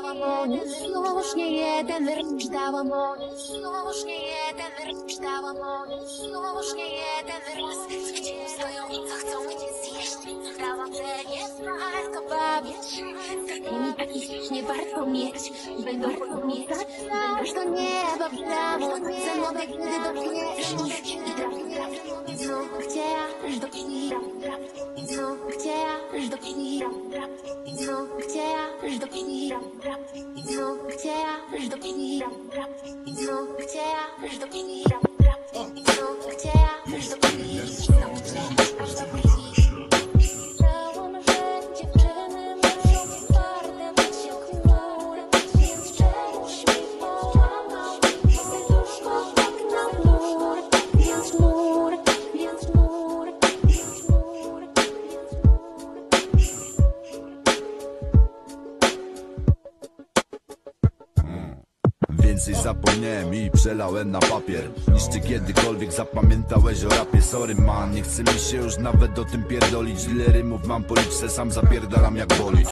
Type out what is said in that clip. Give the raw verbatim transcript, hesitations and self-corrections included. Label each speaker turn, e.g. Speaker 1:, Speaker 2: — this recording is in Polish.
Speaker 1: Dałam o nim już nie jeden rycz, dałam o nim już nie jeden rycz, dałam o nim już nie jeden raz. Gdzie stoją i co chcą mnie zjeść? Dałam, że nie warto bawić. Z takimi takich nie warto mieć. Będą podmiecać, będziesz do nieba w domu. Ze mną gdy dotkniesz i trafisz. Znów gdzie aż do krwi. Znów gdzie aż do krwi. Znów gdzie aż do krwi. Znów gdzie aż do krwi. Znów gdzie aż do krwi. Znów gdzie aż do krwi. Znów gdzie aż do krwi. Chciałam, że dziewczyny muszą twarde być jak mur, więc czegoś mi połamał serduszko tak na mur, więc mur, więc mur, więc mur,
Speaker 2: Więcej zapomniałem i przelałem na papier niż ty kiedykolwiek zapamiętałeś o rapie. Sorry man, nie chce mi się już nawet o tym pierdolić. Ile rymów mam policzce, sam zapierdalam jak boli.